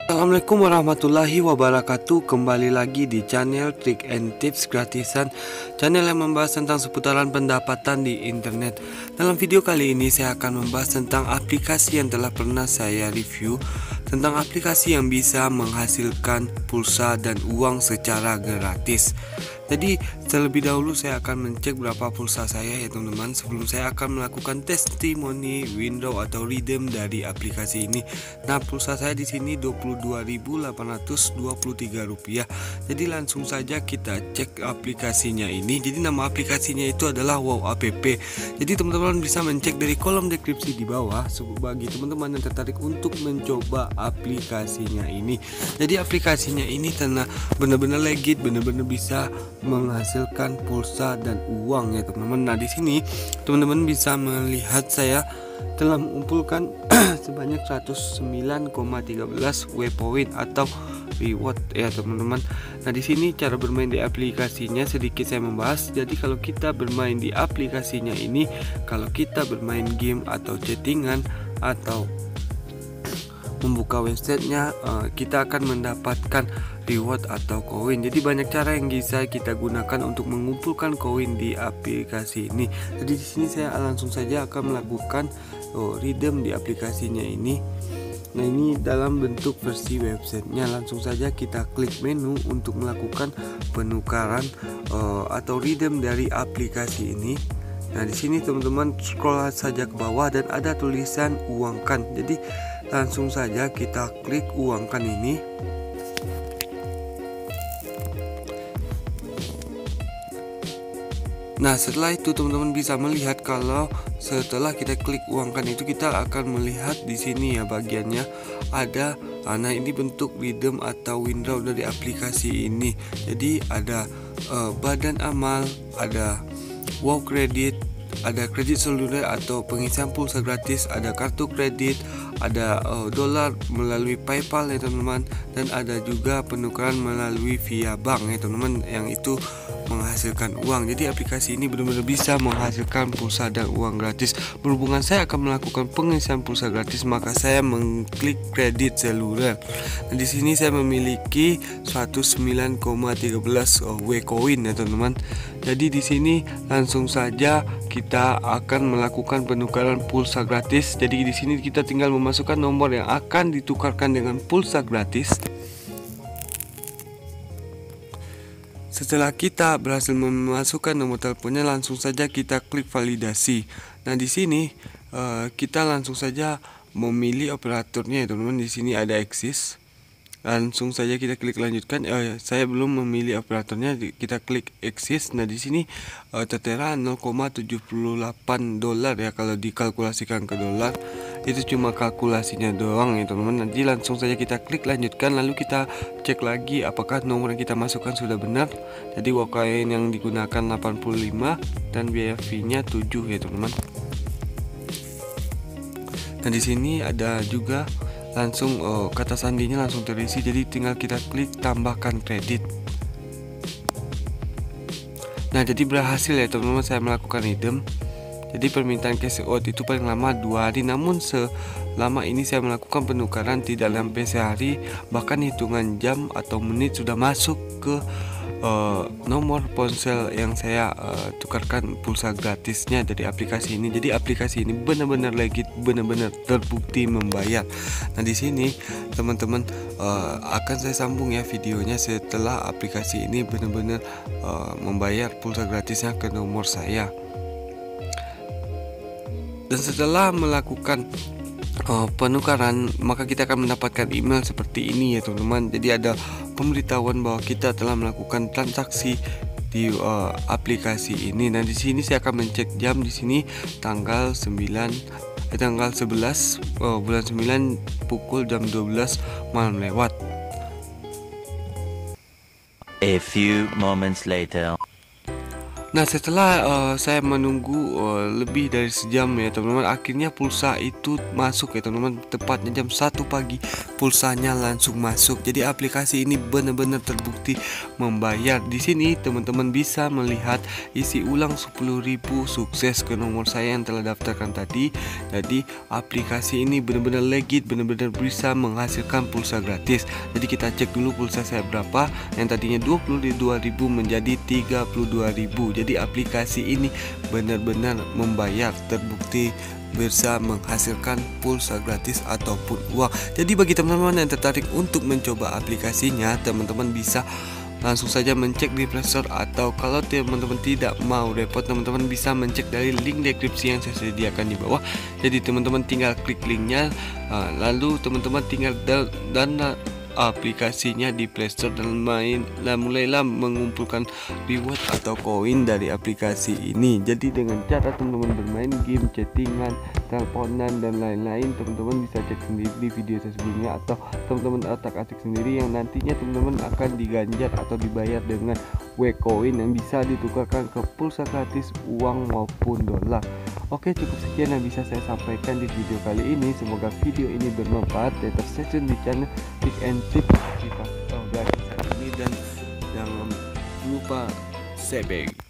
Assalamualaikum warahmatullahi wabarakatuh. Kembali lagi di channel Trik and Tips Gratisan, channel yang membahas tentang seputaran pendapatan di internet. Dalam video kali ini saya akan membahas tentang aplikasi yang telah pernah saya review, tentang aplikasi yang bisa menghasilkan pulsa dan uang secara gratis. Jadi terlebih dahulu saya akan mengecek berapa pulsa saya ya teman-teman, sebelum saya akan melakukan testimoni window atau redeem dari aplikasi ini. Nah, pulsa saya di sini Rp22.823. Jadi langsung saja kita cek aplikasinya ini. Jadi nama aplikasinya itu adalah Wow App. Jadi teman-teman bisa mencek dari kolom deskripsi di bawah bagi teman-teman yang tertarik untuk mencoba aplikasinya ini. Jadi aplikasinya ini benar-benar legit, benar-benar bisa menghasilkan pulsa dan uang ya teman-teman. Nah, di sini teman-teman bisa melihat saya telah mengumpulkan sebanyak 109,13 Waypoint atau reward ya teman-teman. Nah, di sini cara bermain di aplikasinya sedikit saya membahas. Jadi kalau kita bermain di aplikasinya ini, kalau kita bermain game atau chattingan atau membuka websitenya, kita akan mendapatkan reward atau koin. Jadi banyak cara yang bisa kita gunakan untuk mengumpulkan koin di aplikasi ini. Jadi di sini saya langsung saja akan melakukan redeem di aplikasinya ini. Nah, ini dalam bentuk versi websitenya. Langsung saja kita klik menu untuk melakukan penukaran atau redeem dari aplikasi ini. Nah, di sini teman-teman scroll saja ke bawah dan ada tulisan uangkan. Jadi langsung saja kita klik uangkan ini. Nah, setelah itu teman-teman bisa melihat kalau setelah kita klik uangkan itu, kita akan melihat di sini ya bagiannya ada nah ini bentuk redeem atau window dari aplikasi ini. Jadi ada badan amal, ada wow kredit, ada kredit seluler atau pengisian pulsa gratis, ada kartu kredit, ada dolar melalui PayPal ya teman-teman, dan ada juga penukaran melalui via bank ya teman-teman, yang itu menghasilkan uang. Jadi aplikasi ini benar-benar bisa menghasilkan pulsa dan uang gratis. Berhubungan saya akan melakukan pengisian pulsa gratis, maka saya mengklik kredit seluler. Nah, di sini saya memiliki 109,13 Waycoin ya teman-teman. Jadi di sini langsung saja kita akan melakukan penukaran pulsa gratis. Jadi di sini kita tinggal memasukkan nomor yang akan ditukarkan dengan pulsa gratis. Setelah kita berhasil memasukkan nomor teleponnya, langsung saja kita klik validasi. Nah, di sini kita langsung saja memilih operatornya ya teman-teman. Di sini ada Axis. Langsung saja kita klik lanjutkan. Saya belum memilih operatornya, kita klik Axis. Nah, di sini tertera 0,78 dolar ya kalau dikalkulasikan ke dolar. Itu cuma kalkulasinya doang ya teman-teman. Nanti langsung saja kita klik lanjutkan, lalu kita cek lagi apakah nomor yang kita masukkan sudah benar. Jadi Waycoin yang digunakan 85 dan biaya fee-nya 7 ya teman-teman. Nah, di sini ada juga langsung kata sandinya langsung terisi, jadi tinggal kita klik tambahkan kredit. Nah, jadi berhasil ya teman-teman saya melakukan redeem. Jadi permintaan cash out itu paling lama 2 hari, namun selama ini saya melakukan penukaran tidak sampai sehari, bahkan hitungan jam atau menit sudah masuk ke nomor ponsel yang saya tukarkan pulsa gratisnya dari aplikasi ini. Jadi aplikasi ini benar-benar legit, benar-benar terbukti membayar. Nah, di sini teman-teman akan saya sambung ya videonya setelah aplikasi ini benar-benar membayar pulsa gratisnya ke nomor saya. Dan setelah melakukan penukaran, maka kita akan mendapatkan email seperti ini ya teman-teman. Jadi ada pemberitahuan bahwa kita telah melakukan transaksi di aplikasi ini. Nah, di sini saya akan mencek jam. Di sini tanggal 11 bulan 9 pukul jam 12 malam lewat. A few moments later. Nah setelah saya menunggu lebih dari sejam ya teman-teman, akhirnya pulsa itu masuk ya teman-teman. Tepatnya jam 1 pagi pulsanya langsung masuk. Jadi aplikasi ini benar-benar terbukti membayar. Di sini teman-teman bisa melihat isi ulang 10.000 sukses ke nomor saya yang telah daftarkan tadi. Jadi aplikasi ini benar-benar legit, benar-benar bisa menghasilkan pulsa gratis. Jadi kita cek dulu pulsa saya berapa, yang tadinya 22.000 menjadi 32.000. Jadi aplikasi ini benar-benar membayar, terbukti bisa menghasilkan pulsa gratis ataupun uang. Jadi bagi teman-teman yang tertarik untuk mencoba aplikasinya, teman-teman bisa langsung saja mencek di Play Store, atau kalau teman-teman tidak mau repot, teman-teman bisa mencek dari link deskripsi yang saya sediakan di bawah. Jadi teman-teman tinggal klik linknya, lalu teman-teman tinggal download aplikasinya di Play Store dan mulailah mengumpulkan reward atau koin dari aplikasi ini. Jadi dengan cara teman-teman bermain game, chattingan, teleponan dan lain-lain, teman-teman bisa cek sendiri di video saya sebelumnya, atau teman-teman otak-atik sendiri yang nantinya teman-teman akan diganjar atau dibayar dengan Wkoin yang bisa ditukarkan ke pulsa gratis, uang maupun dolar. Oke, cukup sekian yang bisa saya sampaikan di video kali ini. Semoga video ini bermanfaat. Tetap stay tune di channel Tips and Tips kita dari saat ini, dan jangan lupa subscribe.